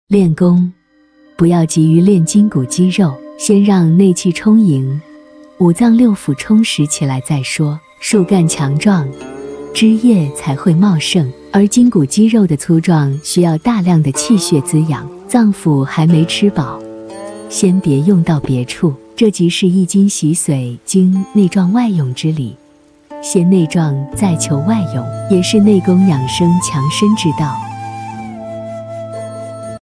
练功，不要急于练筋骨肌肉，先让内气充盈，五脏六腑充实起来再说。树干强壮，枝叶才会茂盛，而筋骨肌肉的粗壮需要大量的气血滋养，脏腑还没吃饱，先别用到别处。这即是一筋洗髓，经内壮外勇之理。先内壮再求外勇，也是内功养生强身之道。